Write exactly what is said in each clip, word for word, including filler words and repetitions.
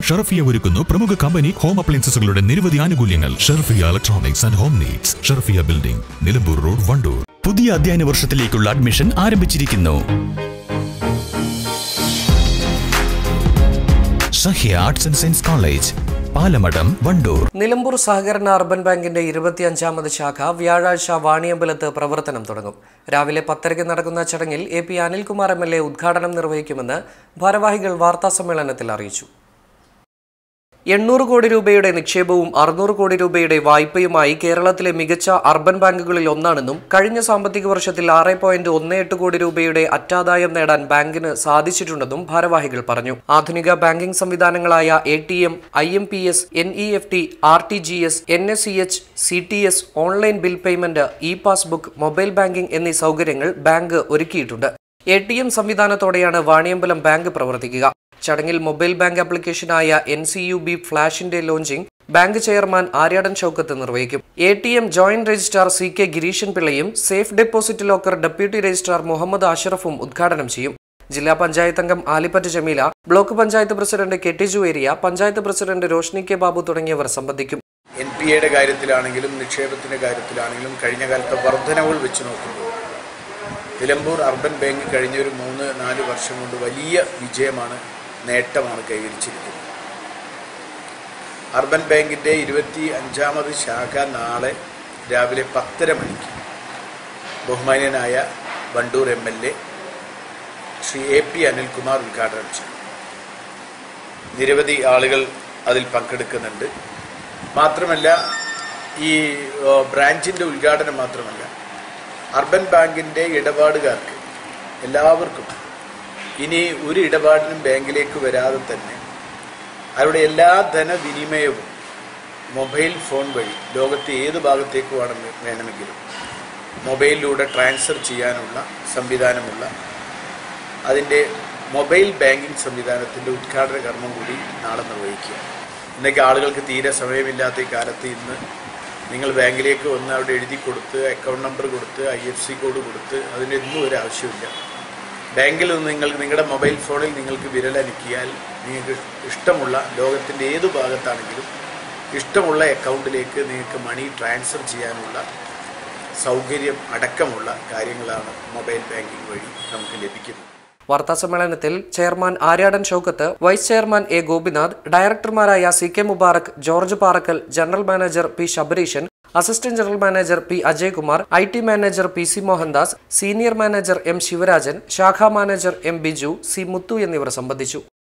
ഷർഫിയ ഒരുക്കുന്നു പ്രമുഖ company home അപ്ലയൻസസുകളുടെ നിരവധി ആനുകൂല്യങ്ങൾ. Sharfiya electronics and home needs, Sharfiya building, Nilambur road, Wandoor. പുതിയ അധ്യയന വർഷത്തിലേക്കുള്ള അഡ്മിഷൻ ആരംഭിച്ചിരിക്കുന്നു. Sahya arts and science college, Palamadam, Wandoor. Nilambur സഹകരണ അർബൻ ബാങ്കിന്റെ ഇരുപത്തിയഞ്ചാമത് ശാഖ വ്യാഴാഴ്ച വാണിയമ്പലത്ത് പ്രവർത്തനം തുടങ്ങും. രാവിലെ പത്തരയ്ക്ക് നടക്കുന്ന ചടങ്ങിൽ A P Anilkumar M L A ഉദ്ഘാടനം നിർവഹിക്കുമെന്ന് ഭാരവാഹികൾ വാർത്താസമ്മേളനത്തിൽ അറിയിച്ചു. എണ്ണൂറ് കോടി രൂപയുടെ നിക്ഷേപവും അറുന്നൂറ് കോടി രൂപയുടെ വായ്പയുമായി കേരളത്തിലെ മികച്ച അർബൻ ബാങ്കുകളിൽ ഒന്നാണെന്നും കഴിഞ്ഞ സാമ്പത്തിക വർഷത്തിൽ ആറ് പോയിന്റ് ഒന്ന് എട്ട് കോടി രൂപയുടെ അറ്റാദായം നേടാൻ ബാങ്കിന് സാധിച്ചിട്ടുണ്ടെന്നും ഭാരവാഹികൾ പറഞ്ഞു. ആധുനിക ബാങ്കിംഗ് സംവിധാനങ്ങളായ A T M, I M P S, N E F T, R T G S, N S C H, C T S, online bill payment, E passbook, mobile banking എന്നീ സൗകര്യങ്ങൾ ബാങ്ക് ഒരുക്കിയിട്ടുണ്ട്. A T M സംവിധാനത്തോടെയാണ് Vaniyambalam bank പ്രവർത്തിക്കുക. ചടങ്ങിൽ mobile bank ആപ്ലിക്കേഷനായ N C U B ഫ്ലാഷിന്റെ launching bank chairman Aryadan Shoukath നിർവഹിക്കും. A T M joint registrar C K Gireeshan പിള്ളയും safe deposit locker deputy registrar Muhammad അഷറഫും ഉദ്ഘാടനം ചെയ്യും. ജില്ലാ പഞ്ചായത്ത് അംഗം Alippatt Jameela, block panchayat president K T Juveriya, panchayat president Roshni K Babu തുടങ്ങിയവർ സംബന്ധിക്കും. എൻ പി എയുടെ കാര്യത്തിലാണെങ്കിലും നിക്ഷേപത്തിന്റെ കാര്യത്തിലാണെങ്കിലും കഴിഞ്ഞ കാലത്തെ വർധനവുകൾ വെച്ച് നോക്കുമ്പോൾ നിലമ്പൂർ അർബൻ ബാങ്ക് കഴിഞ്ഞ ഒരു മൂന്ന് നാല് വർഷം കൊണ്ട് വലിയ വിജയമാണ്, നേട്ടമാണ് കൈവരിച്ചിരിക്കുന്നത്. അർബൻ ബാങ്കിൻ്റെ ഇരുപത്തി അഞ്ചാമത് ശാഖ നാളെ രാവിലെ പത്തര മണിക്ക് ബഹുമാന്യനായ Wandoor M L A Shri A P Anilkumar ഉദ്ഘാടനം ചെയ്യും. നിരവധി ആളുകൾ അതിൽ പങ്കെടുക്കുന്നുണ്ട്. മാത്രമല്ല, ഈ ബ്രാഞ്ചിൻ്റെ ഉദ്ഘാടനം മാത്രമല്ല, അർബൻ ബാങ്കിൻ്റെ ഇടപാടുകാർക്ക് എല്ലാവർക്കും ഇനി ഒരു ഇടപാടിനും ബാങ്കിലേക്ക് വരാതെ തന്നെ അവരുടെ എല്ലാ ധനവിനിമയവും മൊബൈൽ ഫോൺ വഴി ലോകത്തെ ഏത് ഭാഗത്തേക്ക് വേണമെങ്കിലും മൊബൈലിലൂടെ ട്രാൻസ്ഫർ ചെയ്യാനുള്ള സംവിധാനമുള്ള അതിൻ്റെ മൊബൈൽ ബാങ്കിങ് സംവിധാനത്തിൻ്റെ ഉദ്ഘാടന കർമ്മം കൂടി നാളെ നിർവഹിക്കുക. ഇന്നൊക്കെ ആളുകൾക്ക് തീരെ സമയമില്ലാത്ത ഈ കാലത്ത് ഇന്ന് നിങ്ങൾ ബാങ്കിലേക്ക് വന്ന് അവിടെ എഴുതി കൊടുത്ത് അക്കൗണ്ട് നമ്പർ കൊടുത്ത് ഐ എഫ് സി കോഡ് കൊടുത്ത് അതിനൊന്നും ഒരു ആവശ്യമില്ല. ബാങ്കിൽ നിന്ന് നിങ്ങൾ നിങ്ങളുടെ മൊബൈൽ ഫോണിൽ നിങ്ങൾക്ക് വിരലനക്കിയാൽ നിങ്ങൾക്ക് ഇഷ്ടമുള്ള ലോകത്തിൻ്റെ ഏതു ഭാഗത്താണെങ്കിലും ഇഷ്ടമുള്ള അക്കൗണ്ടിലേക്ക് നിങ്ങൾക്ക് മണി ട്രാൻസ്ഫർ ചെയ്യാനുള്ള സൗകര്യം അടക്കമുള്ള കാര്യങ്ങളാണ് മൊബൈൽ ബാങ്കിംഗ് വഴി നമുക്ക് ലഭിക്കുന്നത്. വാർത്താസമ്മേളനത്തിൽ chairman Aryadan Shoukath, vice chairman A Gopinath, ഡയറക്ടർമാരായ C K Mubarak, George Parakkal, general manager P Sabareeshan, assistant general manager P Ajaykumar, I T manager P C Mohandas, senior manager M Sivarajan, ശാഖാ manager M Biju, C Muthu എന്നിവർ സംബന്ധിച്ചു.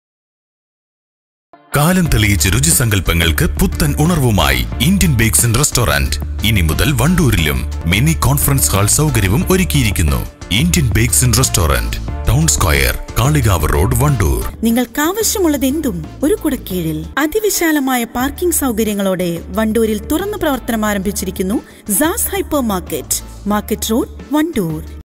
കാലം തെളിയിച്ച രുചിസങ്കല്പങ്ങൾക്ക് പുത്തൻ ഉണർവുമായി ഇന്ത്യൻ ബേക്സ് ആൻഡ് റെസ്റ്റോറന്റ് ഇനി മുതൽ വണ്ടൂരിലും മിനി കോൺഫറൻസ് ഹാൾ സൗകര്യവും ഒരുക്കിയിരിക്കുന്നു. Indian bakes and restaurant, town square, Kalikavu road, Wandoor. നിങ്ങൾക്ക് ആവശ്യമുള്ളതെന്തും ഒരു കുടക്കീഴിൽ അതിവിശാലമായ പാർക്കിംഗ് സൗകര്യങ്ങളോടെ വണ്ടൂരിൽ തുറന്നു പ്രവർത്തനം ആരംഭിച്ചിരിക്കുന്നു സാസ് hypermarket, market road, Wandoor.